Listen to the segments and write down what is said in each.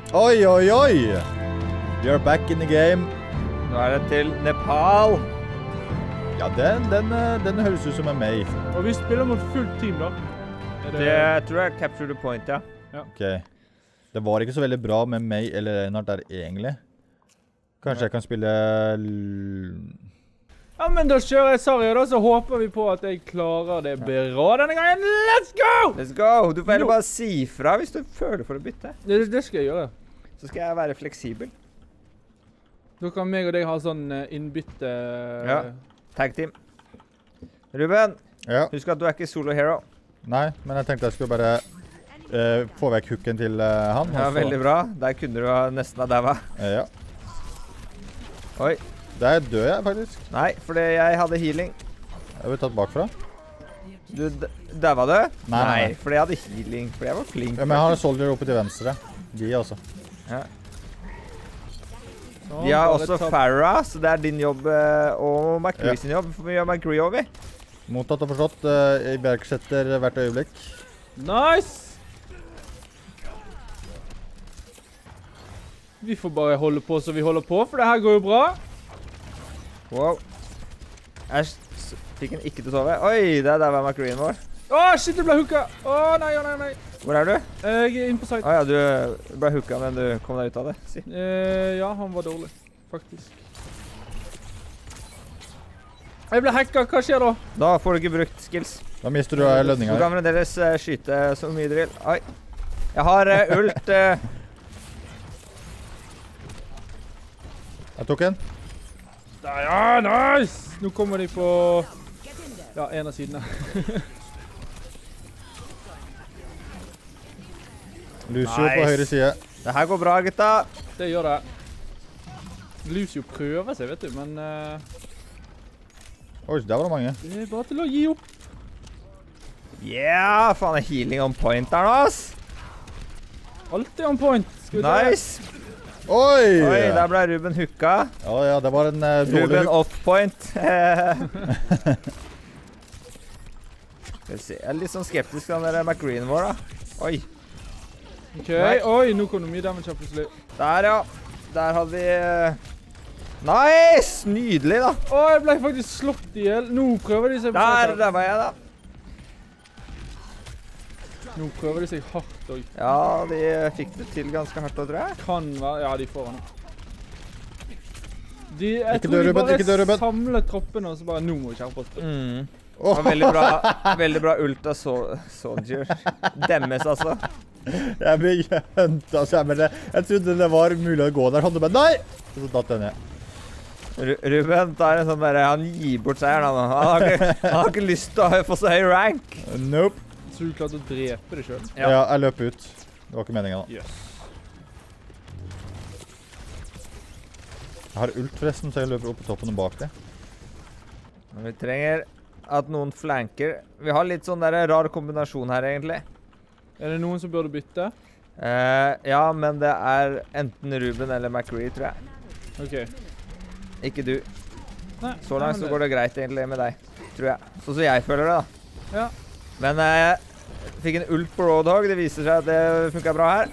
Oi, oi, oi! We are back in the game. Nå er det til Nepal. Ja, den høres ut som en May. Og vi spiller mot fullt team da. Det tror jeg capture the point, ja. Ok. Det var ikke så veldig bra med May eller Reinhardt der egentlig. Kanskje jeg kan spille... Ja, men da kjører jeg Zarya da, så håper vi på at jeg klarer det bra denne gangen. Let's go! Let's go! Du får heller bare si fra hvis du føler for å bytte. Det skal jeg gjøre. Så skal jeg være fleksibel. Da kan meg og deg ha sånn innbytte... Ja. Tag team. Ruben, Ja. husk at du er ikke solo hero. Nei, men jeg tenkte jeg skulle bare få vekk hooken til han. Ja, og så- veldig bra. Der kunne du nesten ha daua. Ja. Oi. Der dør jeg faktisk. Nei, fordi jeg hadde healing. Jeg ble tatt bakfra. Du daua du? Nei. Fordi jeg hadde healing. Fordi jeg var flink. Ja, men jeg har en soldier oppe til venstre. De også. Ja. Sånn, Vi har bare også ta- Farah, så det er din jobb og McCree sin jobb. Vi gjør McCree over. Mottatt og forstått. Iverksetter hvert øyeblikk. Nice! Vi får bare holde på så vi holder på, for det her går jo bra. Wow. Jeg fikk den ikke til å sove. Oi, der var McCreen vår. Åh, shit, du ble hooka! Åh, nei, åh, nei, nei. Hvor er du? Jeg er inne på site. Ja, du ble hooka, men du kom deg ut av det. Si. Ja, han var dårlig, faktisk. Jeg ble hacka, hva skjer da? Da får du ikke brukt skills. Da mister du Du lønninga. kan fremdeles skyte så mye du vil. Oi. Jeg har ult. Jeg tok en. Der, ja, nice! Nå kommer de på... Ja, en av sidene. Lucio Nice. på høyre side. Det her går bra, gutta. Det gjør det. Lucio prøver seg, vet du, men Oi, der var det mange. det er bare til å gi opp. Yeah, faen er healing on point der nå, ass. Alltid on point. Skal vi ta det? Nice. Oi! Oi, der ble Ruben hooka. Ja, ja, det var en dårlig Ruben hook. off point. Skal vi se, jeg er litt sånn skeptisk til den der McCreen vår, da. Oi. Ok, Nei. oi, nå kom det mye damage her plutselig. Der, ja. Der hadde vi... Nice! Nydelig, da. Åh, jeg ble faktisk slått i hjel. Nå prøver de seg på Der, site. der var jeg, da. Nå prøver de seg hardt og Ja, de fikk det til ganske hardt, da, tror jeg. kan være... Ja, de får han. Jeg Ikke tror dø, de Ruben, ikke dø, bare Ruben. samler troppene, og så bare, nå må vi kjempe oss. Det var veldig bra ult av Soldier. Demmes, altså. Jeg ble hunta, så jeg trodde det var mulig å gå der. Han bare, nei! Og så datt jeg ned. Ruben tar en sånn der, han gir bort seieren, han har ikke lyst til å få så høy rank. Nope. Så du klarte å drepe det selv. Ja. Ja, jeg løp ut. Det var ikke meningen da. Yes. Jeg har ult forresten, så jeg løper opp på toppen og bak det. Men vi trenger at noen flanker. Vi har litt sånn der rar kombinasjon her, egentlig. Er det noen som burde bytte? Ja, men det er enten Ruben eller McCree, tror jeg. Ok. Ikke du. Nei, Så langt så går det greit egentlig med deg, tror jeg. Sånn som jeg føler det, da. Ja. Men jeg fikk en ult på Roadhog. Det viser seg at det funket bra her.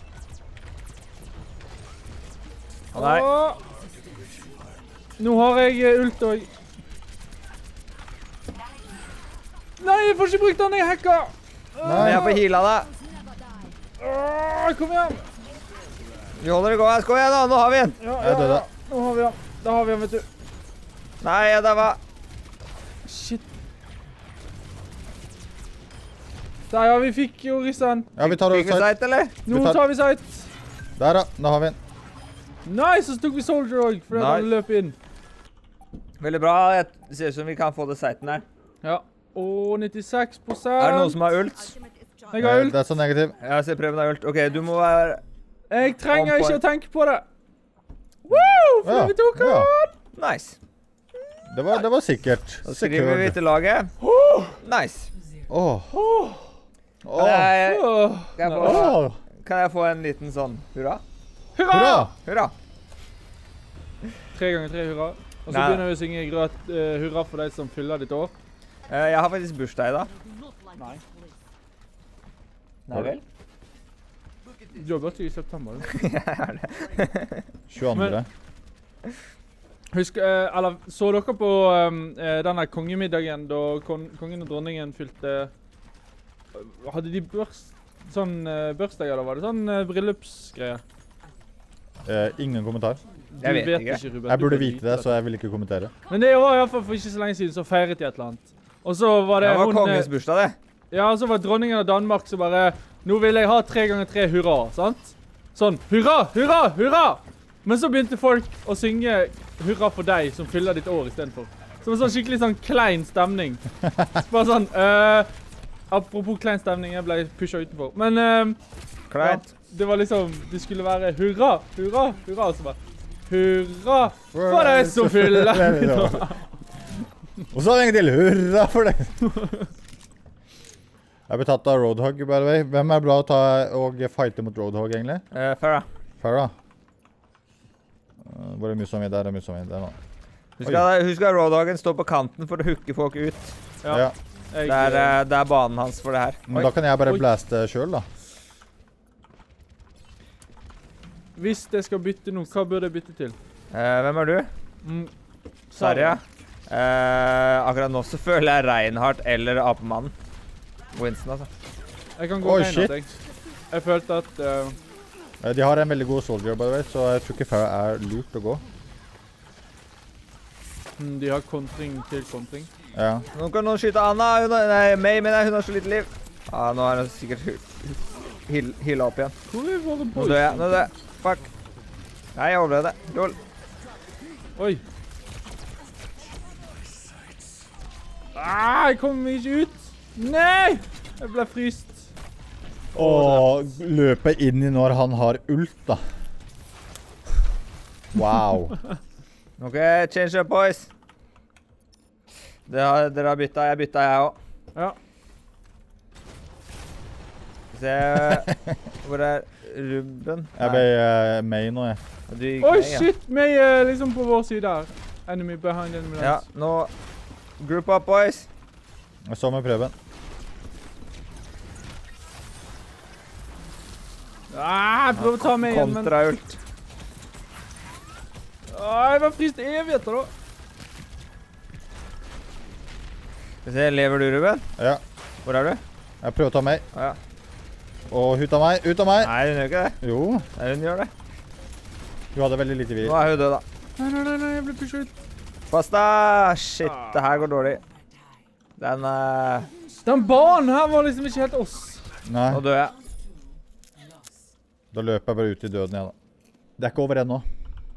Å nei. Åh! Nå har jeg ult og... Nei, jeg får ikke brukt den, jeg hacker! Men jeg får heala deg. Kom igjen! Vi holder det gående. Kom igjen da, nå har vi en. Ja, Jeg døde. Nå har vi den. Da har vi den, vet du. Nei, jeg daua. Shit. Der, ja, vi fikk jo Rissan. Ja, vi tar Fikk vi side. sight, eller? Nå Vi tar- tar vi sight. Der da, da har vi en. Nice, så tok vi Soldier også, fordi han Nice. løp inn. Veldig bra. Det ser ut som vi kan få det sighten her. Ja. Og 96%. Er det noen som har ult? Jeg har ult. Det er så negativ. Jeg ser prøven har ult. Ok, du må være... Jeg trenger On ikke point. å tenke på det. Woo! For Ja, vi tok ja. han! Nice. Det var sikkert. Da skriver vi til laget. Nice. Åh. Kan jeg, Åh. kan jeg få, Åh. kan jeg få en liten sånn hurra? Hurra! Hurra! Hurra. 3 ganger 3 hurra. Og så Nei. begynner vi å synge grøt, hurra for deg som fyller ditt år. Jeg har faktisk bursdag i dag. Nei. Nei vel? Du har bursdag i september. Jeg er det. 22. Husk, eller så dere på denne kongemiddagen da kongen og dronningen fylte... Hadde de sånn bursdag, eller var det sånn bryllupsgreier? Ingen kommentar. Jeg vet ikke. Ruben. Jeg burde vite det, så jeg vil ikke kommentere. Men det var i hvert fall for ikke så lenge siden, så feiret de et eller annet. Og så var det Det var kongens bursdag, det. Ja, og så var dronningen av Danmark så bare, nå vil jeg ha 3x3 hurra, sant? Sånn, hurra, hurra, hurra! Men så begynte folk å synge hurra for deg som fyller ditt år i stedet for. Så det var sånn skikkelig sånn klein stemning. Bare sånn, apropos klein stemning, jeg ble pushet utenfor. Men, Kleint. ja, det var liksom, det skulle være hurra, hurra, hurra, og så bare, hurra for deg som fyller. Og så en gang til, hurra for det! Jeg ble tatt av Roadhog, by the way. Hvem er bra å ta og fighte mot Roadhog, egentlig? Farah. Farah. Var det mye som er der, mye som er der nå. Husk at Roadhoggen står på kanten for å hooke folk ut. Ja. Det er banen hans for det her. Men da kan jeg bare blaste selv, da. Hvis jeg skal bytte noe, hva burde jeg bytte til? Hvem er du? Sarja. Akkurat nå så føler jeg Reinhardt eller Apemannen. Winston, altså. Jeg kan gå Reinhardt, shit. jeg. Jeg følte at... De har en veldig god soldier, by the way, så jeg tror ikke Farah er lurt å gå. De har kontring til kontring. Ja. Nå kan noen skyte Anna. Nei, May, men hun har så lite liv. Ja, nå er hun sikkert healet opp igjen. Hvor er våre boys? Nå dør jeg, nå dør jeg. Fuck. Nei, jeg overlevde. Lol. Oi. Jeg kommer ikke ut. Nei! Jeg ble fryst. Og løpe inn i når han har ult, da. Wow. Ok, change up, boys. Dere har byttet, jeg byttet jeg også. Ja. Se, hvor er Ruben? Jeg ble May nå, jeg. Du gikk Oi, ned, ja. shit! Meg liksom på vår side her. Enemy behind enemy Ja, lines. nå... Group up, boys. Jeg så med prøven. Jeg prøver å ta meg igjen, men... Kontrault. Jeg var fryst evigheter, da. Skal vi se, lever du, Ruben? Ja. Hvor er du? Jeg prøver å ta meg. Ja. Og ut av meg, ut av meg! Nei, hun gjør ikke det. Jo, Nei, hun gjør det. du hadde veldig lite Nå vir. er hun død, da. Nei, jeg ble pushet ut. Basta! Shit, det her går dårlig. Den, Den banen her var liksom ikke helt oss. Nei, nå dør jeg. da løper jeg bare ut i døden igjen, da. Det er ikke over ennå.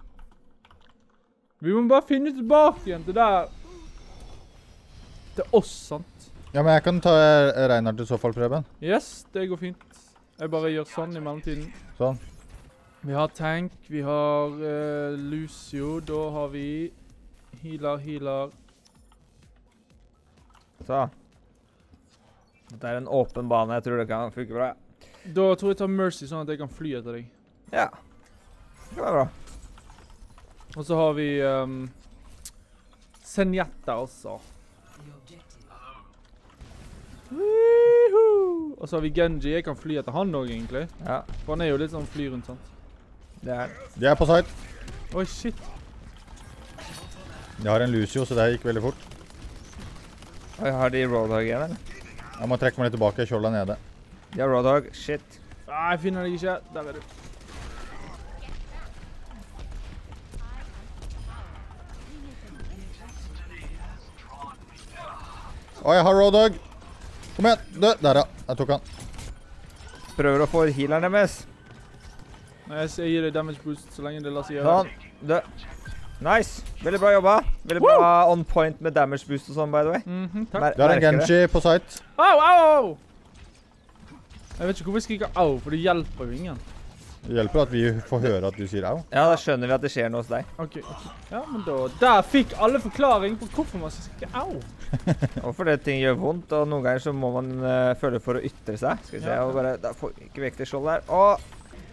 Vi må bare finne tilbake igjen til der. Til oss, sant? Ja, men jeg kan ta Reinhardt i så fall, Preben. Yes, det går fint. Jeg bare gjør sånn i mellomtiden. Sånn. Vi har tank, vi har Lucio, da har vi healer. Så. Dette er en åpen bane, jeg tror det kan funke bra. Da tror jeg tar Mercy sånn at jeg kan fly etter deg. Ja. Det var bra. Og så har vi Zenyatta også. Woohoo! Og så har vi Genji. Jeg kan fly etter han også, egentlig. Ja, For han er jo litt sånn fly rundt, sant? det er De er på site. Oi, shit. De har en Lucio, så det gikk veldig fort. Oi, har de Roadhog igjen, eller? Jeg må trekke meg litt tilbake, skjoldet er nede. De har Roadhog. Shit. Jeg finner deg ikke. Der er du. Å, jeg har Roadhog! Kom igjen, dø! Der ja, jeg tok han. Prøver å få healeren deres. Nei, jeg gir deg damage boost så lenge det lar seg gjøre. Sånn, dø. Nice. Veldig bra jobba. Veldig bra on point med damage boost og sånn, by the way. Takk. Det er en Genji på site. Au, au! Jeg vet ikke hvorfor jeg skriker au, for det hjelper jo ingen. Det hjelper at vi får høre at du sier au. Ja, da skjønner vi at det skjer noe hos deg. Ok. Ja, men da... Der fikk alle forklaring på hvorfor man skal skrike au. Og fordi ting gjør vondt, og noen ganger så må man føle for å ytre seg. Skal vi se, og bare... Da får vi ikke vekk det skjoldet her. Åh!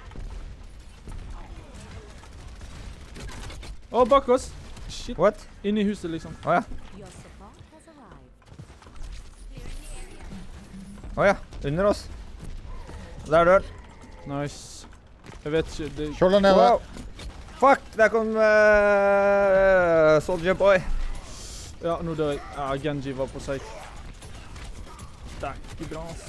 Å, bak oss. Shit. What? Inne i huset, liksom. Åja. Åja, under oss. Der dør den. Nice. Jeg vet ikke, det... Skjold der nede. Wow. Fuck, der kom Soldier Boy. Ja, nå dør jeg. Ja, Genji var på seg. Det er ikke bra, ass.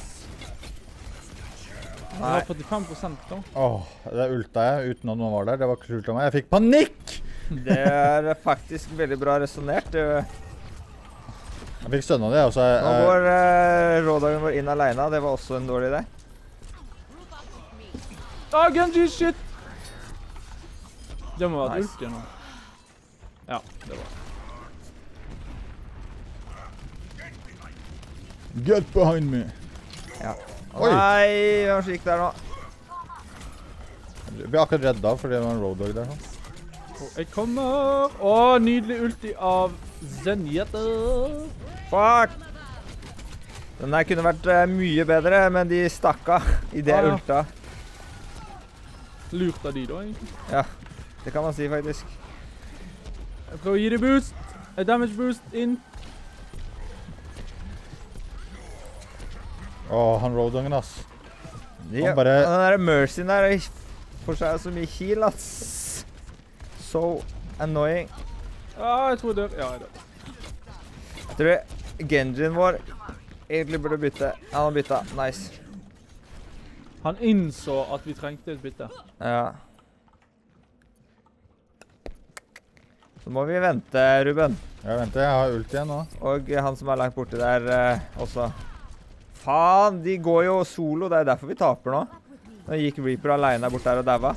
Jeg Nei. har 45% da. Det ulta jeg uten at noen var der. Det var ikke kult av meg. Jeg fikk panikk! Det er faktisk veldig bra resonert. Jeg fikk stønna det, og så... Nå går rådagen vår inn alene. Det var også en dårlig idé. Genji, shit! Det må være et Nice. ult igjen nå. Ja, det var. Get behind me! Ja. Oi. Nei, hvem som gikk der nå? Jeg ble akkurat redda fordi det var en road dog der. Sånn. Og jeg kommer! Nydelig ulti av Zenyatta! Fuck! Den der kunne vært mye bedre, men de stakk av i det Ja. ulta. Lurt av de da, egentlig. Ja, det kan man si faktisk. Jeg prøver å gi det boost. En damage boost inn. Han road doggen, ass. Ja, Han bare- Den der Mercyen der får seg så mye heal, ass. So annoying. Jeg tror jeg dør. Ja, jeg dør. Jeg tror Genjien vår egentlig burde bytte. Han har bytta. Nice. Han innså at vi trengte et bytte. Ja. Så må vi vente, Ruben. Jeg venter, jeg har ult igjen nå. Og han som er langt borte der også. Faen, de går jo solo. Det er derfor vi taper nå. Nå gikk Reaper alene bort der og daua.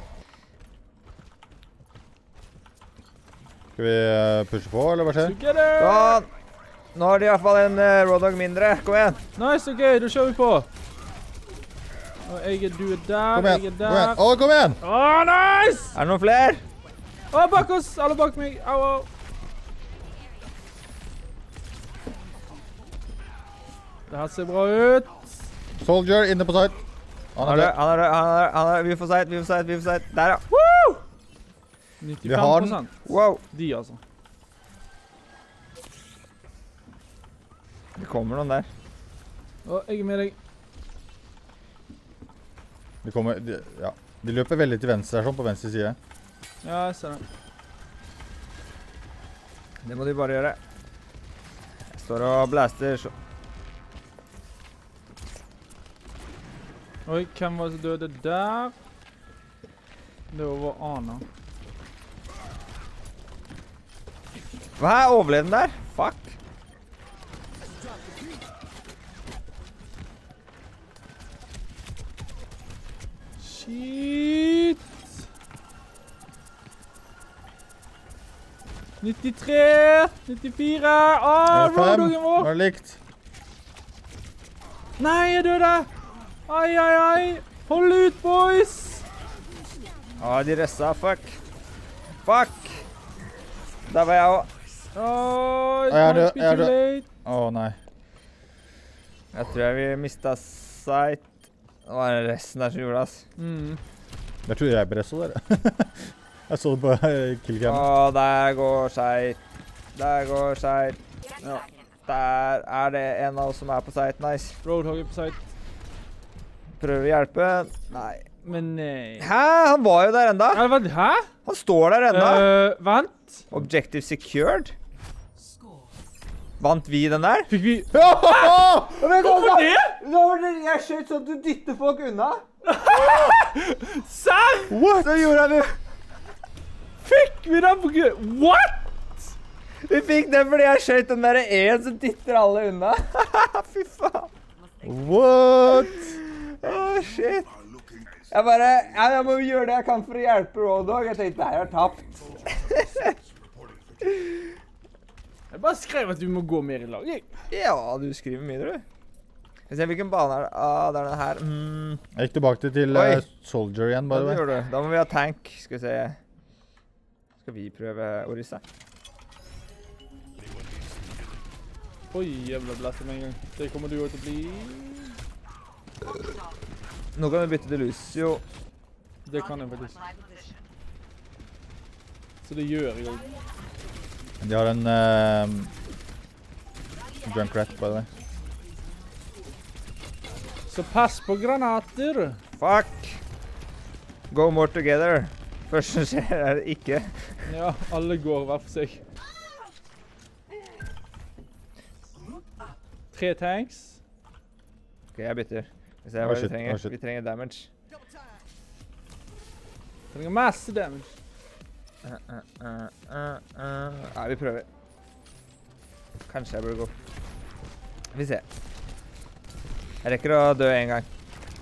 Skal vi pushe på, eller hva skjer? Together! Sånn. Nå har de i hvert fall en Roadhog mindre. Kom igjen. Nice, ok, da kjører vi på. Og du er der, Kom igjen, jeg er kom igjen. der. Kom igjen! Nice! Er det noen flere? Bak oss! Alle bak meg. Au, au. Det her ser bra ut. Soldier inne på site. Han er død. Han er vi får sight. Der, ja. Woo! Vi har den. 95%. Wow. De, altså. Det kommer noen der. Jeg er med deg. De kommer, ja. De løper veldig til venstre her, sånn på venstre side. Ja, jeg ser det. Det må de bare gjøre. Jeg står og blaster. Oi, hvem var det som døde der? Det var Ana. Hva er overlevden der? Fuck. Shit! 93! 94! Roadhoggen Nå vår! er det likt. Nei, jeg døde! Ai, ai, ai! Hold ut, boys! De resta. Fuck. Fuck. Der var jeg også. Jeg er død, jeg er død. late. Nei. Jeg tror vi mistet sight. Det var resten der som gjorde det, ass. Jeg trodde jeg ble så der. Jeg så det på killcam. Der går sight. Der går sight. Ja. Der er det en av oss som er på sight. Nice. Roadhogger på site. Prøver å hjelpe. Nei. Men nei. Hæ? Han var jo der enda. Hæ? Han står der enda. Vent. Objective secured. Vant vi den der? Fikk vi... Hvorfor det? Jeg skjøt sånn at du dytter folk unna. Serr? What? Så gjorde vi... Fikk vi den på grunn... What? Vi fikk den fordi jeg skjøt den der en som dytter alle unna. Fy faen. What? Shit. Jeg bare... Jeg må gjøre det jeg kan for å hjelpe Roadhog. Jeg tenkte, det her er tapt. Jeg bare skrev at vi må gå mer i lag, jeg. Ja, du skriver mye, du. Jeg ser hvilken bane er det. Det er den her. Jeg gikk tilbake til Oi. Soldier igjen, Ja, bare. det gjør du. Da må vi ha tank. Skal vi se. Skal vi prøve Orisa? Oi, jævla blaster med en gang. Det kommer du jo til å bli... Nå kan vi bytte til Lucio. Det kan jeg faktisk. Så det gjør jeg også. De har en Junkrat, by the way. Så pass på granater. Fuck! Go more together. Først som skjer er det ikke. Ja, alle går hver for seg. 3 tanks. Ok, jeg bytter. Vi ser hva vi shit, trenger. shit. Vi trenger damage. Trenger masse damage. Nei, vi prøver. Kanskje jeg burde gå. Vi ser. Jeg rekker å dø en gang.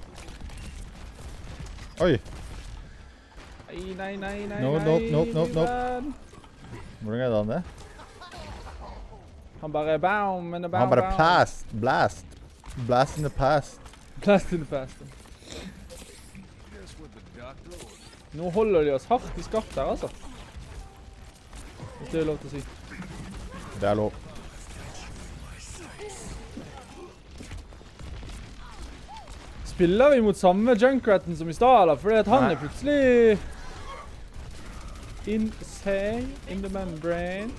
Oi, Nei. Nope. Hvordan greide han det? Han bare boom in the boom. Han bare blast in the past. Blast in the past. Nå holder de oss hardt i skaft her, altså. Hvis det er lov til å si. Det er lov. Spiller vi mot samme Junkratten som i stad, eller? Fordi at han Nei. er plutselig insane in the membrane.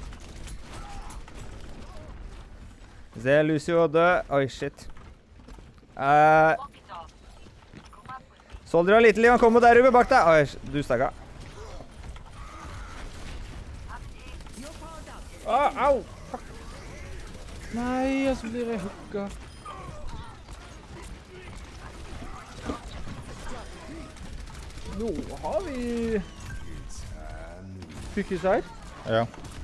Se, Lucio dø. Oi, shit. Soldier har lite liv, han kommer der oppe bak deg. Oi, du stakka. Au! Fuck. Nei, og så blir jeg hooka. Nå har vi Picky side. Ja.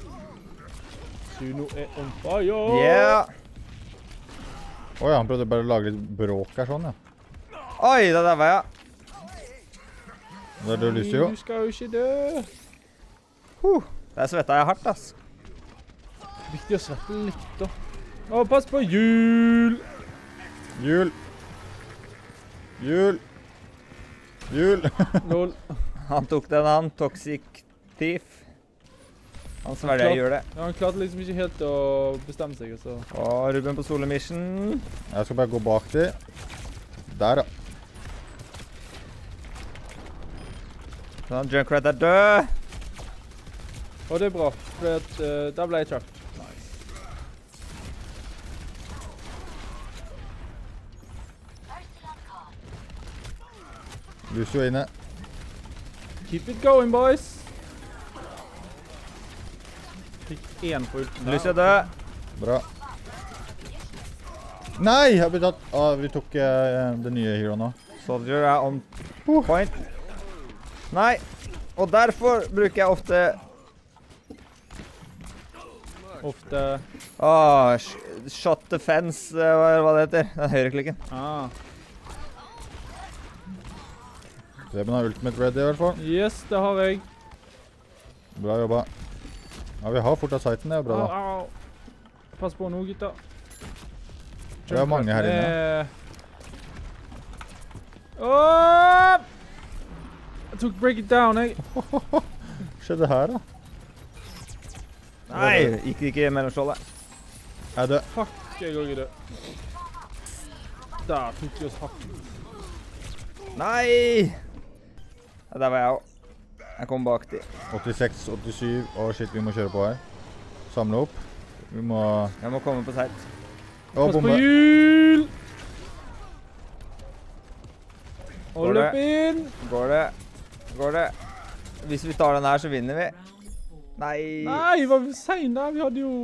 Suno er on fire. Yeah! Oi, han prøvde bare å lage litt bråk her sånn, ja. Oi, da der var jeg. Det er det Lucio. Du skal jo ikke dø. Der svetta jeg hardt, ass. Viktig å svette litt, da. Å, pass på hjul! Hjul. Hjul. Hjul. Lol. Han tok den, han. Toxic thief. Han svelger jeg gjør det. Ja, han klarte liksom ikke helt å bestemme seg, altså. Og Ruben på solo mission. Jeg skal bare gå bak de. Der, ja. Sånn, Junkrat er død. Og det er bra, for der ble jeg trapped. Lucio er inne. Keep it going, boys! Fikk 1 på ulten. Lucio er død. Bra. Nei, jeg ble tatt. Vi tok det nye hero nå. Soldier er on point. Nei. Og derfor bruker jeg ofte... shot defense, hva det heter. Den høyreklikken. Ah. Reben har ultimate ready i hvert fall. Yes, det har jeg. Bra jobba. Ja, vi har fortsatt siten, det er bra da. Au. Pass på nå, gutta. Det er mange her inne. Åh! Jeg tok break it down, jeg. Hva skjedde her da? Nei, gikk ikke mellom skjoldet. Jeg er død. Fuck, jeg går ikke død. Der tok vi oss hardt. Nei! Ja, der var jeg også. Jeg kom bak de. 86, 87. Å shit, vi må kjøre på her. Samle opp. Vi må... Jeg må komme på seit. Å, Pass på bombe. hjul! Går Hold det? opp inn! Går det? Hvis vi tar den her, så vinner vi. Nei! Nei, var vi sen da? Vi hadde jo...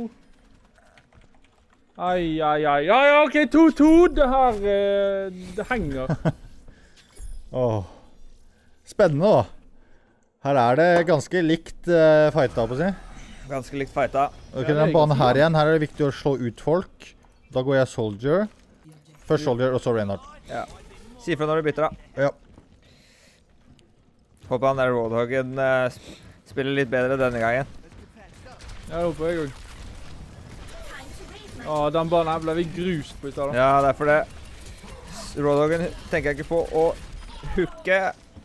Ai. Ja, ok, 2-2. Det her, det henger. Åh. Spennende da. Her er det ganske likt fighta på å si. Ganske likt fighta. Ok, Ja, det er den banen ganske her igjen. Her er det viktig å slå ut folk. Da går jeg Soldier. Først Soldier, og så Reinhardt. Ja. Si fra når du bytter da. Ja. Håper han der Roadhoggen spiller litt bedre denne gangen. Ja, det håper jeg også. Den banen her ble vi grust på i stedet. Ja, det er for det. Roadhoggen tenker jeg ikke på å hooke.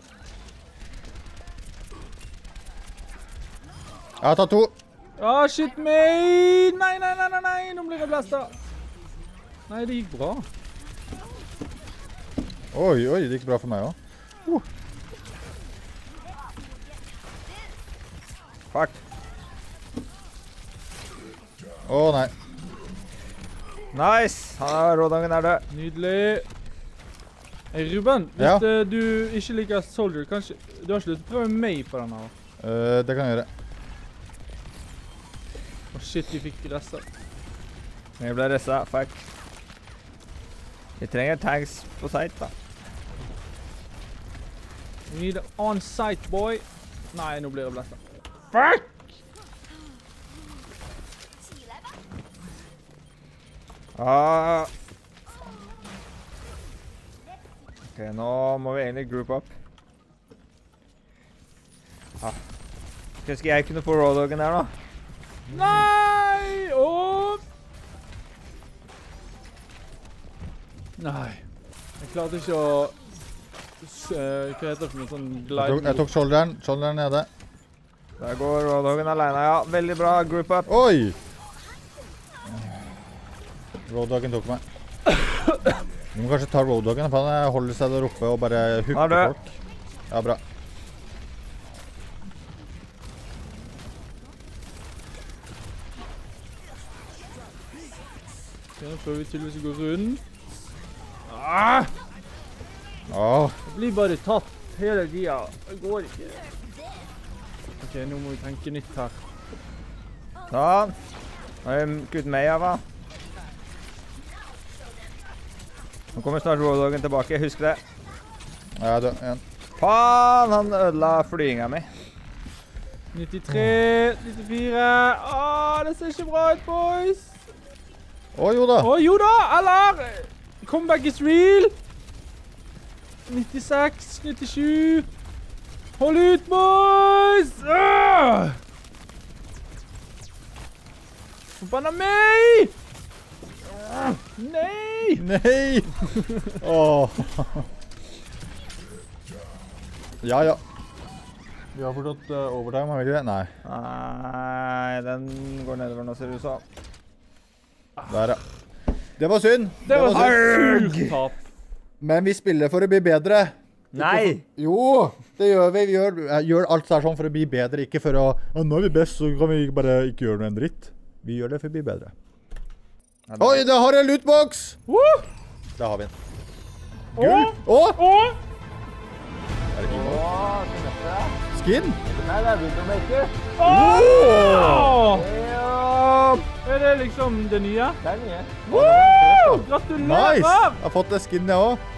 Jeg har tatt 2. Shit me! Nei, nå blir jeg blastet. Nei, det gikk bra. Oi, det gikk bra for meg også. Fuck. Å nei. Nice! Roadhoggen er død. Nydelig. Hey, Ruben, hvis Ja? du ikke liker Soldier, kanskje du har ikke lyst til å prøve meg på den her? Det kan jeg gjøre. Å shit, de fikk rester. Jeg ble ressa, fuck. Vi trenger tanks på site, da. We need an on-site, boy. Nei, nå blir jeg blæsta. Fuck! Ah. Ok, nå må vi egentlig group up. Ah. Skal jeg kunne få Roadhoggen der, da? Nei! Åh! Nei. Jeg klarte ikke å... hva heter det for noe sånn glide? Jeg tok shoulderen. Shoulderen nede. Der går Roadhoggen alene, ja. Veldig bra group up. Oi! Roadhoggen tok meg. Du må kanskje ta Roadhoggen, for han holder seg der oppe og bare hooker folk. Ja, bra. Nå prøver vi tydeligvis å gå rundt. Ah! Jeg blir bare tatt hele tiden. Det går ikke. Ok, nå må vi tenke nytt her. Sånn. Nå er vi kutt meg av, da. Nå kommer snart Roadhoggen tilbake, husk det. Ja, du, igjen. Faen, han ødela flyinga mi. 93, 94. Det ser ikke bra ut, boys. Jo da. Jo da, eller? Comeback is real. 96, 97. Hold ut, boys! Forbanna meg! Nei! Nei! Ja, ja. Vi har fortsatt overtime, har vi ikke det? Nei. Nei, den går nedover nå, ser det ut som. Der, ja. Det var synd. Det var synd. surt tap. Men vi spiller for å bli bedre. Nei! Jo, det gjør vi. Vi gjør alt sånn for å bli bedre, ikke for å nå er vi best, så kan vi bare ikke gjøre noe en dritt. Vi gjør det for å bli bedre. Oi, der har jeg en lootbox! Der har vi den. Gull! Er det Imo? Skin? Nei, det er Widowmaker. Er det liksom det nye? Det er nye. Gratulerer! Nice! Jeg har fått det skinnet også.